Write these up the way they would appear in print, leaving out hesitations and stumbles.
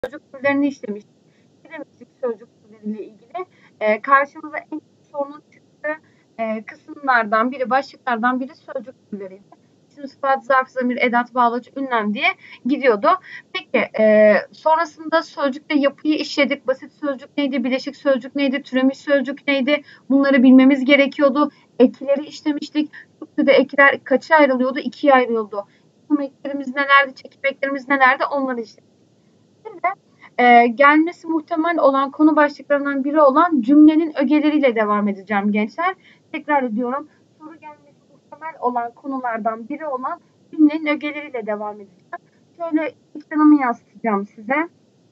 sözcük türlerini işlemiştik. Ne demiştik sözcük türleriyle ilgili? Karşımıza en çok sorunun çıktığı kısımlardan biri, başlıklardan biri sözcük türleriydi. İsim, sıfat, zarf, zamir, edat, bağlaç, ünlem diye gidiyordu. Peki sonrasında sözcükte yapıyı işledik. Basit sözcük neydi, bileşik sözcük neydi, türemiş sözcük neydi? Bunları bilmemiz gerekiyordu. Ekleri işlemiştik. Türkçe'de ekler kaça ayrılıyordu? İkiye ayrılıyordu. Yapım eklerimiz nelerdi, çekim eklerimiz nelerdi? Onları işledik. Şimdi gelmesi muhtemel olan konu başlıklarından biri olan cümlenin ögeleriyle devam edeceğim gençler. Tekrar ediyorum. Soru gelmesi muhtemel olan konulardan biri olan cümlenin ögeleriyle devam edeceğim. Şöyle ekranımı yansıtacağım size.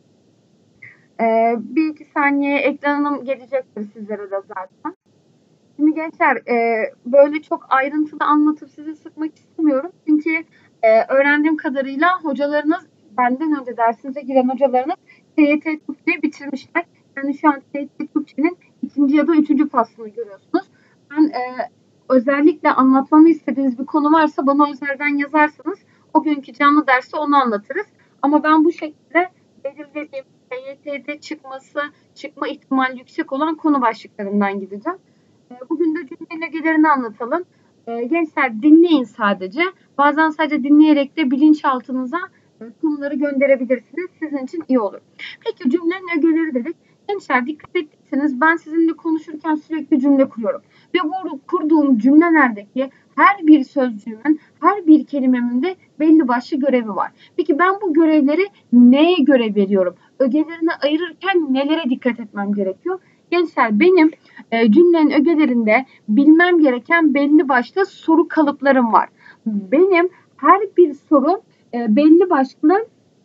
Bir iki saniye ekranım gelecektir sizlere de zaten. Şimdi gençler böyle çok ayrıntılı anlatıp sizi sıkmak istemiyorum. Çünkü öğrendiğim kadarıyla hocalarınız, benden önce dersinize giren hocalarınız TYT Türkçe'yi bitirmişler. Yani şu an TYT Türkçe'nin 2. ya da 3. faslını görüyorsunuz. Ben özellikle anlatmamı istediğiniz bir konu varsa bana özelden yazarsanız o günkü canlı derste onu anlatırız. Ama ben bu şekilde belirlediğim TYT'de çıkma ihtimali yüksek olan konu başlıklarından gideceğim. Bugün de cümlenin ögelerini anlatalım. Gençler dinleyin sadece. Bazen sadece dinleyerek de bilinçaltınıza konuları gönderebilirsiniz. Sizin için iyi olur. Peki cümlenin ögeleri dedik. Gençler dikkat ettiyseniz ben sizinle konuşurken sürekli cümle kuruyorum. Ve bu kurduğum cümlelerdeki her bir sözcüğümün, her bir kelimemin de belli başlı görevi var. Peki ben bu görevleri neye göre veriyorum? Ögelerini ayırırken nelere dikkat etmem gerekiyor? Gençler benim cümlenin ögelerinde bilmem gereken belli başlı soru kalıplarım var. Benim her bir soru belli başlı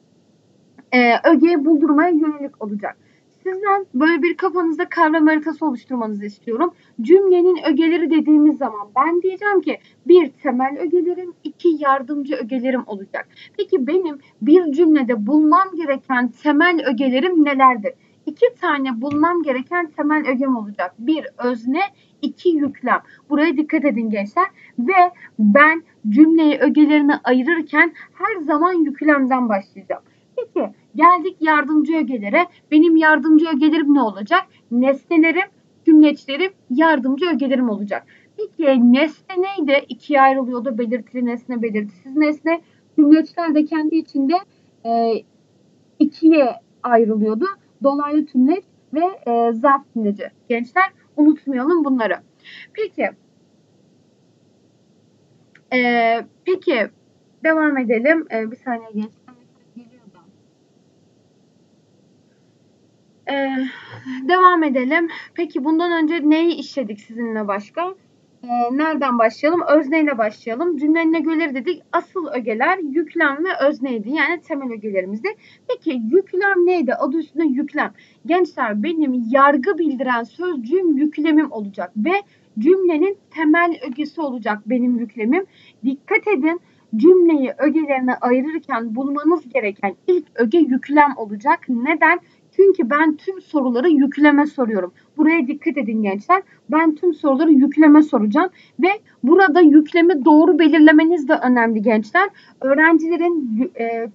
ögeyi buldurmaya yönelik olacak. Sizden böyle bir kafanızda kavram haritası oluşturmanızı istiyorum. Cümlenin ögeleri dediğimiz zaman ben diyeceğim ki bir temel ögelerim, iki yardımcı ögelerim olacak. Peki benim bir cümlede bulmam gereken temel ögelerim nelerdir? İki tane bulmam gereken temel ögem olacak. Bir özne, iki yüklem. Buraya dikkat edin gençler. Ve ben cümleyi ögelerine ayırırken her zaman yüklemden başlayacağım. Peki geldik yardımcı ögelere. Benim yardımcı ögelerim ne olacak? Nesnelerim, cümleçlerim, yardımcı ögelerim olacak. Peki nesne neydi? İkiye ayrılıyordu. Belirtili nesne, belirtisiz nesne. Cümleçler de kendi içinde ikiye ayrılıyordu. Dolaylı tümleç ve zarf tümleci. Gençler unutmayalım bunları. Peki devam edelim. Bir saniye gençler. Devam edelim. Peki bundan önce neyi işledik sizinle başka? Nereden başlayalım? Özneyle başlayalım. Cümlenin ögeleri dedik. Asıl ögeler yüklem ve özneydi. Yani temel ögelerimizdi. Peki yüklem neydi? Adı üstünde yüklem. Gençler benim yargı bildiren sözcüğüm yüklemim olacak. Ve cümlenin temel ögesi olacak benim yüklemim. Dikkat edin. Cümleyi ögelerine ayırırken bulmanız gereken ilk öge yüklem olacak. Neden? Çünkü ben tüm soruları yükleme soruyorum. Buraya dikkat edin gençler. Ben tüm soruları yükleme soracağım ve burada yüklemi doğru belirlemeniz de önemli gençler. Öğrencilerin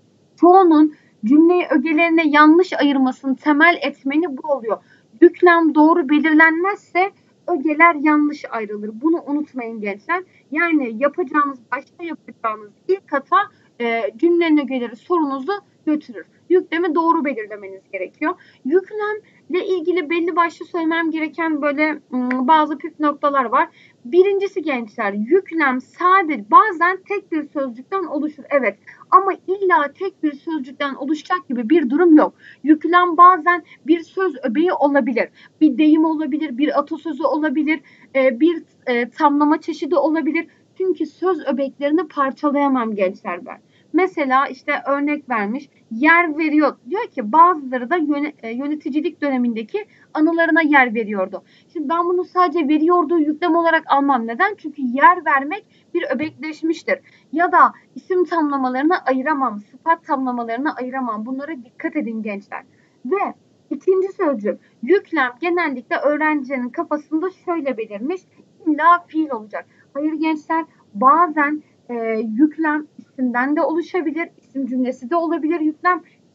çoğunun cümleyi ögelerine yanlış ayırmasının temel etmeni bu oluyor. Yüklem doğru belirlenmezse ögeler yanlış ayrılır. Bunu unutmayın gençler. Yani başta yapacağınız ilk hata cümlenin ögeleri sorunuzu götürür. Yüklemi doğru belirlemeniz gerekiyor. Yüklemle ilgili belli başlı söylemem gereken böyle bazı püf noktalar var. Birincisi gençler, yüklem sadece bazen tek bir sözcükten oluşur. Evet, ama illa tek bir sözcükten oluşacak gibi bir durum yok. Yüklem bazen bir söz öbeği olabilir. Bir deyim olabilir, bir atasözü olabilir, bir tamlama çeşidi olabilir. Çünkü söz öbeklerini parçalayamam gençler ben. Mesela işte örnek vermiş, yer veriyor. Diyor ki bazıları da yöneticilik dönemindeki anılarına yer veriyordu. Şimdi ben bunu sadece veriyordu yüklem olarak almam. Neden? Çünkü yer vermek bir öbekleşmiştir. Ya da isim tamlamalarını ayıramam, sıfat tamlamalarını ayıramam. Bunlara dikkat edin gençler. Ve ikinci sözcük, yüklem genellikle öğrencilerin kafasında şöyle belirmiş, illa fiil olacak. Hayır gençler, bazen yüklem isimden de oluşabilir, isim cümlesi de olabilir yüklem.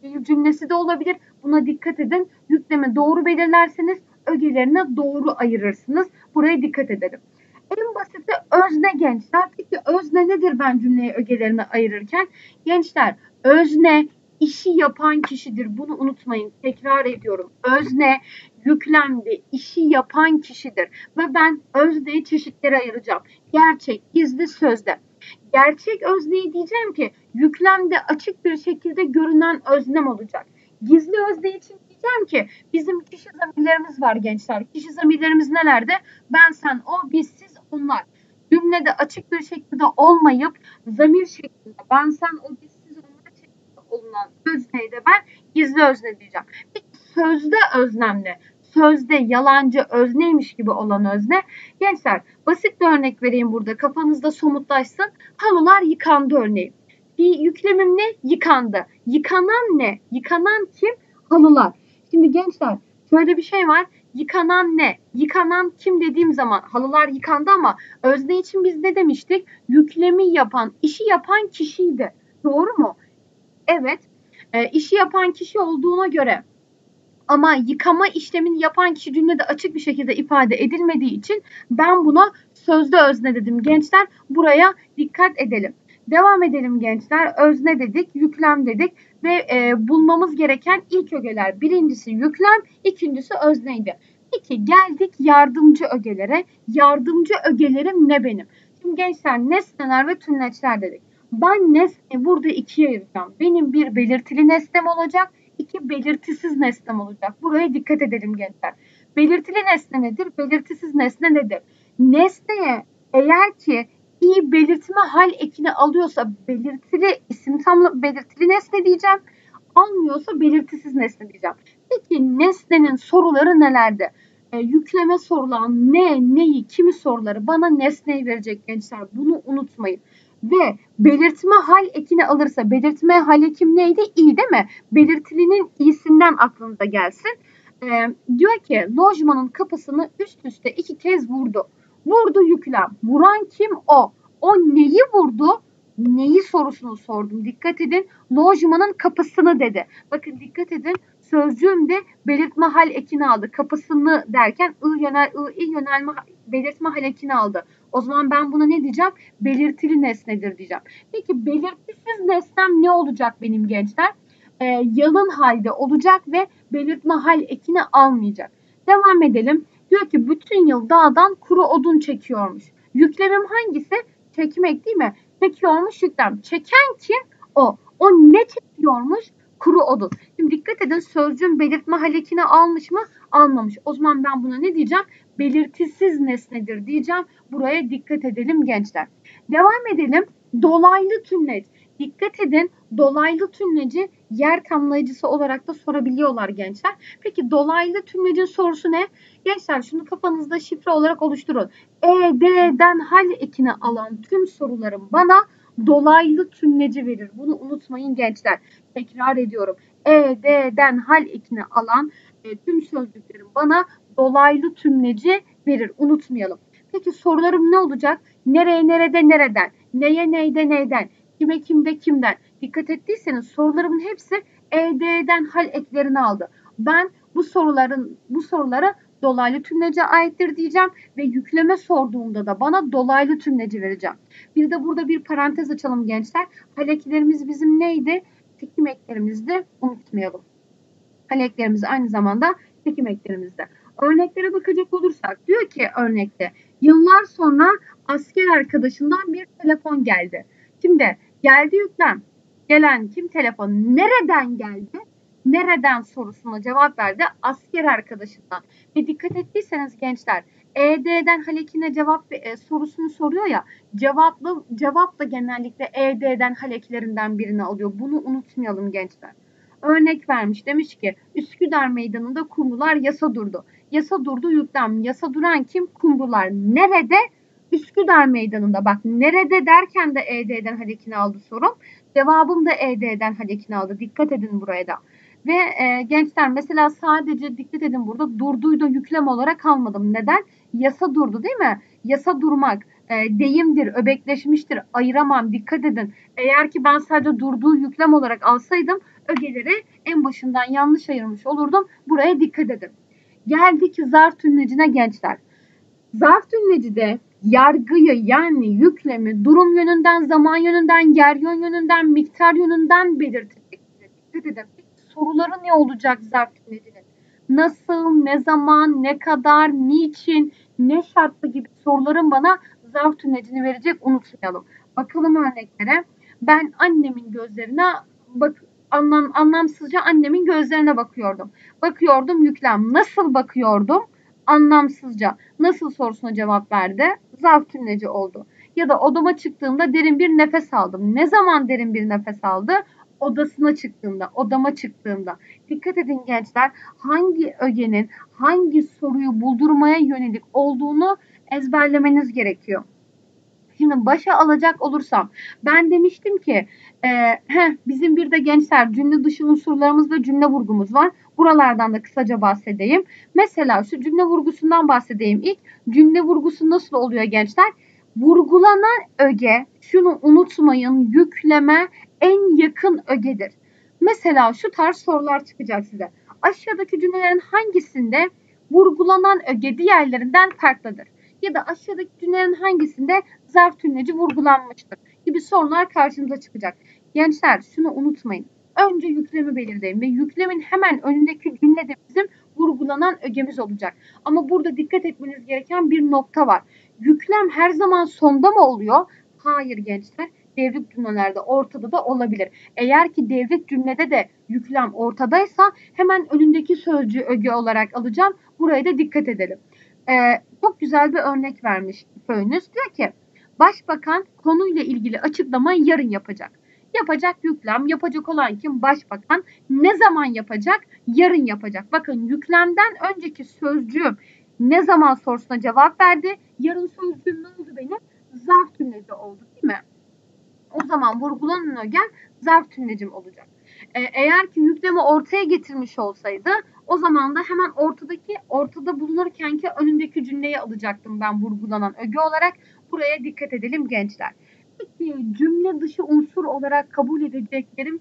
fiil cümlesi de olabilir. Buna dikkat edin. Yüklemi doğru belirlerseniz ögelerine doğru ayırırsınız. Buraya dikkat edelim. En basiti özne gençler. Peki özne nedir ben cümleyi ögelerine ayırırken? Gençler özne işi yapan kişidir. Bunu unutmayın. Tekrar ediyorum. Özne yüklemde işi yapan kişidir. Ve ben özneyi çeşitlere ayıracağım. Gerçek, gizli, sözde. Gerçek özneyi diyeceğim ki yüklemde açık bir şekilde görünen öznem olacak. Gizli özne için diyeceğim ki bizim kişi zamirlerimiz var gençler. Kişi zamirlerimiz nelerde? Ben, sen, o, biz, siz, onlar. Cümlede açık bir şekilde olmayıp zamir şeklinde ben, sen, o, biz, siz, onlar şeklinde olunan özneyi de ben gizli özne diyeceğim. Peki sözde öznem ne? Sözde yalancı özneymiş gibi olan özne. Gençler basit bir örnek vereyim burada kafanızda somutlaşsın. Halılar yıkandı örneği. Bir yüklemim ne? Yıkandı. Yıkanan ne? Yıkanan kim? Halılar. Şimdi gençler şöyle bir şey var. Yıkanan ne? Yıkanan kim dediğim zaman halılar yıkandı ama özne için biz ne demiştik? Yüklemi yapan, işi yapan kişiydi. Doğru mu? Evet. İşi yapan kişi olduğuna göre ama yıkama işlemini yapan kişi cümlede açık bir şekilde ifade edilmediği için ben buna sözde özne dedim. Gençler buraya dikkat edelim. Devam edelim gençler. Özne dedik, yüklem dedik ve bulmamız gereken ilk ögeler. Birincisi yüklem, ikincisi özneydi. Peki geldik yardımcı ögelere. Yardımcı ögelerim ne benim? Şimdi gençler nesneler ve tümleçler dedik. Ben nesneyi burada ikiye ayıracağım. Benim bir belirtili nesnem olacak. İki belirtisiz nesnem olacak. Buraya dikkat edelim gençler. Belirtili nesne nedir? Belirtisiz nesne nedir? Nesneye eğer ki i belirtme hal ekini alıyorsa belirtili isim tamlı belirtili nesne diyeceğim. Almıyorsa belirtisiz nesne diyeceğim. Peki nesnenin soruları nelerdi? Yükleme sorulan ne, neyi, kimi soruları bana nesneyi verecek gençler. Bunu unutmayın. Ve belirtme hal ekini alırsa belirtme hal ekim neydi? İ değil mi? Belirtilinin i'sinden aklınıza gelsin. Diyor ki lojmanın kapısını üst üste 2 kez vurdu. Vurdu yüklem. Vuran kim? O. O neyi vurdu? Neyi sorusunu sordum. Dikkat edin. Lojmanın kapısını dedi. Bakın dikkat edin. Sözcüğümde belirtme hal ekini aldı. Kapısını derken i yönelme belirtme hal ekini aldı. O zaman ben buna ne diyeceğim? Belirtili nesnedir diyeceğim. Peki belirtisiz nesnem ne olacak benim gençler? Yalın halde olacak ve belirtme hal ekini almayacak. Devam edelim. Diyor ki bütün yıl dağdan kuru odun çekiyormuş. Yüklemim hangisi? Çekmek değil mi? Çekiyormuş yüklem. Çeken kim? O. O ne çekiyormuş? Kuru odun. Şimdi dikkat edin sözcüğün belirtme hal ekini almış mı? Almamış. O zaman ben buna ne diyeceğim? Belirtisiz nesnedir diyeceğim. Buraya dikkat edelim gençler. Devam edelim. Dolaylı tümleç. Dikkat edin dolaylı tümleci yer tamlayıcısı olarak da sorabiliyorlar gençler. Peki dolaylı tümlecin sorusu ne? Gençler şunu kafanızda şifre olarak oluşturun. ED'den hal ekini alan tüm sorularım bana dolaylı tümleci verir. Bunu unutmayın gençler. Tekrar ediyorum. ED'den hal ekini alan tüm sözcüklerim bana dolaylı tümleci verir. Unutmayalım. Peki sorularım ne olacak? Nereye, nerede, nereden? Neye, neyde, neyden? Kime, kimde, kimden? Dikkat ettiyseniz sorularımın hepsi ED'den hal eklerini aldı. Ben bu soruları dolaylı tümlece aittir diyeceğim ve yükleme sorduğumda da bana dolaylı tümleci vereceğim. Bir de burada bir parantez açalım gençler. Hal eklerimiz bizim neydi? Çekim eklerimizdi. Unutmayalım. Hal eklerimiz aynı zamanda çekim eklerimizde. Örneklere bakacak olursak diyor ki örnekte yıllar sonra asker arkadaşından bir telefon geldi. Şimdi geldi yüklem. Gelen kim telefon? Nereden geldi? Nereden sorusuna cevap verdi. Asker arkadaşından. Ve dikkat ettiyseniz gençler ED'den halekine cevap sorusunu soruyor ya cevap da genellikle ED'den haleklerinden birini alıyor. Bunu unutmayalım gençler. Örnek vermiş demiş ki Üsküdar Meydanı'nda kumrular yasa durdu. Yasa durdu yüklem. Yasa duran kim? Kumrular. Nerede? Üsküdar Meydanı'nda. Bak nerede derken de ED'den halekini aldı sorum. Cevabım da ED'den halekini aldı. Dikkat edin buraya da. Ve gençler mesela sadece dikkat edin burada durduyu da yüklem olarak almadım. Neden? Yasa durdu değil mi? Yasa durmak. deyimdir, öbekleşmiştir, ayıramam, dikkat edin. Eğer ki ben sadece durduğu yüklem olarak alsaydım ögeleri en başından yanlış ayırmış olurdum. Buraya dikkat edin. Geldik zarf tümlecine gençler. Zarf tümlecide yargıyı yani yüklemi durum yönünden, zaman yönünden, yer yönünden, miktar yönünden belirtecek. Dikkat edin. Soruları ne olacak zarf tümlecinin? Nasıl, ne zaman, ne kadar, niçin, ne şartlı gibi soruların bana zarf tümlecini verecek, unutmayalım. Bakalım örneklere. Ben annemin gözlerine anlamsızca annemin gözlerine bakıyordum. Bakıyordum yüklem. Nasıl bakıyordum? Anlamsızca. Nasıl sorusuna cevap verdi? Zarf tümleci oldu. Ya da odama çıktığımda derin bir nefes aldım. Ne zaman derin bir nefes aldı? Odasına çıktığımda, odama çıktığımda. Dikkat edin gençler, hangi ögenin hangi soruyu buldurmaya yönelik olduğunu ezberlemeniz gerekiyor. Şimdi başa alacak olursam ben demiştim ki bizim bir de gençler cümle dışı unsurlarımız ve cümle vurgumuz var. Buralardan da kısaca bahsedeyim. Mesela şu cümle vurgusundan bahsedeyim ilk. Cümle vurgusu nasıl oluyor gençler? Vurgulanan öge, şunu unutmayın, yükleme en yakın ögedir. Mesela şu tarz sorular çıkacak size. Aşağıdaki cümlelerin hangisinde vurgulanan öge diğerlerinden farklıdır? Ya da aşağıdaki cümlelerin hangisinde zarf tümleci vurgulanmıştır gibi sorular karşımıza çıkacak. Gençler şunu unutmayın. Önce yüklemi belirleyin ve yüklemin hemen önündeki cümlede bizim vurgulanan ögemiz olacak. Ama burada dikkat etmeniz gereken bir nokta var. Yüklem her zaman sonda mı oluyor? Hayır gençler. Devrik cümlelerde ortada da olabilir. Eğer ki devrik cümlede de yüklem ortadaysa hemen önündeki sözcüğü öge olarak alacağım. Buraya da dikkat edelim. Çok güzel bir örnek vermiş Föynüs. Diyor ki Başbakan konuyla ilgili açıklamayı yarın yapacak. Yapacak yüklem, yapacak olan kim? Başbakan. Ne zaman yapacak? Yarın yapacak. Bakın yüklemden önceki sözcüğüm ne zaman sorusuna cevap verdi. Yarın sözcüğüm ne oldu benim? Zarf tümleci oldu değil mi? O zaman vurgulanan ögen zarf tümlecim olacak. Eğer ki yüklemi ortaya getirmiş olsaydı o zaman da hemen ortada bulunurkenki önündeki cümleyi alacaktım ben vurgulanan öge olarak. Buraya dikkat edelim gençler. Peki cümle dışı unsur olarak kabul edeceklerim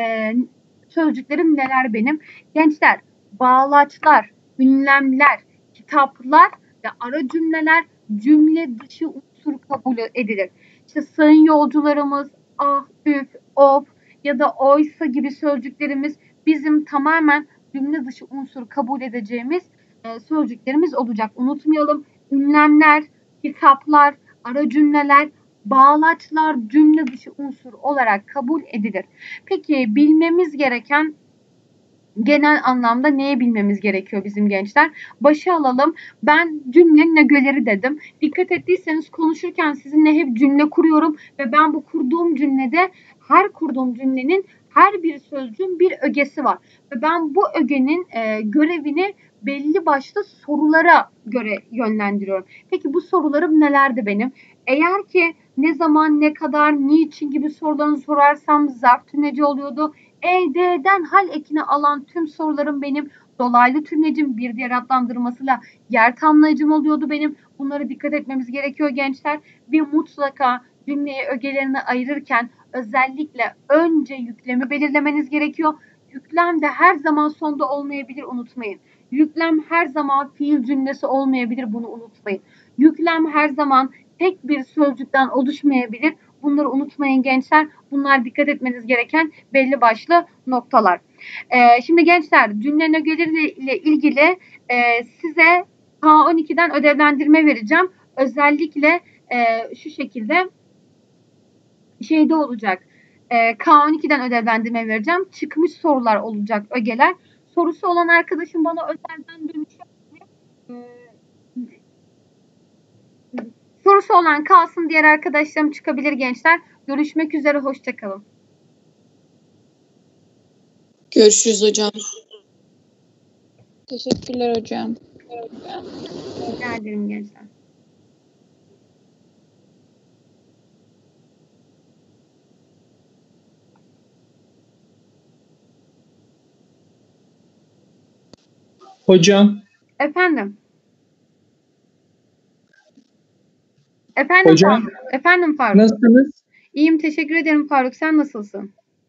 sözcüklerim neler benim? Gençler, bağlaçlar, ünlemler, kitaplar ve ara cümleler cümle dışı unsur kabul edilir. İşte sayın yolcularımız, ah, üf, of ya da oysa gibi sözcüklerimiz bizim tamamen cümle dışı unsur kabul edeceğimiz sözcüklerimiz olacak. Unutmayalım. Ünlemler, kitaplar, ara cümleler, bağlaçlar cümle dışı unsur olarak kabul edilir. Peki bilmemiz gereken genel anlamda neyi bilmemiz gerekiyor bizim gençler? Başa alalım. Ben cümlenin ögeleri dedim. Dikkat ettiyseniz konuşurken sizinle hep cümle kuruyorum ve ben bu kurduğum cümlede her kurduğum cümlenin her bir sözcüğün bir ögesi var. Ve ben bu ögenin görevini belli başlı sorulara göre yönlendiriyorum. Peki bu sorularım nelerdi benim? Eğer ki ne zaman, ne kadar, niçin gibi sorularını sorarsam zarf tümleci oluyordu. ED'den hal ekini alan tüm sorularım benim dolaylı tümlecim, bir diğer adlandırmasıyla yer tamlayıcım oluyordu benim. Bunlara dikkat etmemiz gerekiyor gençler. Ve mutlaka cümleye ögelerini ayırırken özellikle önce yüklemi belirlemeniz gerekiyor. Yüklem de her zaman sonda olmayabilir, unutmayın. Yüklem her zaman fiil cümlesi olmayabilir, bunu unutmayın. Yüklem her zaman tek bir sözcükten oluşmayabilir. Bunları unutmayın gençler. Bunlar dikkat etmeniz gereken belli başlı noktalar. Şimdi gençler cümlenin ögeleriyle ilgili size K12'den ödevlendirme vereceğim. Özellikle şu şekilde şeyde olacak. K12'den ödevlendirme vereceğim. Çıkmış sorular olacak ögeler. Sorusu olan arkadaşım bana özelden dönüş yapıyor. Sorusu olan kalsın, diğer arkadaşlarım çıkabilir gençler. Görüşmek üzere, hoşça kalın. Görüşürüz hocam. Teşekkürler hocam. Rica ederim gençler. Hocam, Efendim. Efendim Hocam Faruk. Efendim Faruk. nasılsınız? İyiyim, teşekkür ederim Faruk. Sen nasılsın?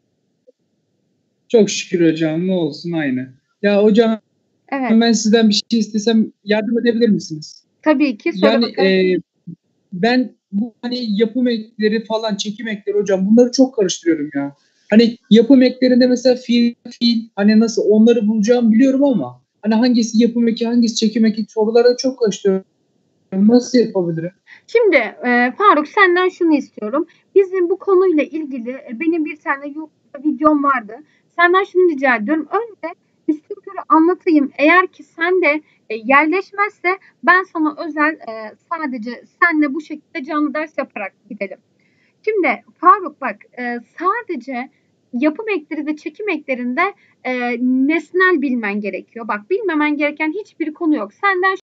Çok şükür hocam, ne olsun aynı. Ya hocam, Evet. ben sizden bir şey istesem yardım edebilir misiniz? Tabii ki. Söyle Yani bakalım. ben bu hani yapım ekleri falan, çekim ekleri hocam, bunları çok karıştırıyorum ya. Hani yapım eklerinde mesela fiil hani nasıl onları bulacağım biliyorum ama hani hangisi yapım eki hangisi çekim eki sorulara çok karıştırıyorum. Nasıl yapabilirim? Şimdi Faruk, senden şunu istiyorum. Bizim bu konuyla ilgili benim bir tane YouTube'da videom vardı. Senden şunu rica ediyorum. Önce üstünkörü anlatayım. Eğer ki sen de yerleşmezse ben sana özel sadece senle bu şekilde canlı ders yaparak gidelim. Şimdi Faruk bak, sadece yapım ekleri ve çekim eklerinde nesnel bilmen gerekiyor. Bak, bilmemen gereken hiçbir konu yok. Senden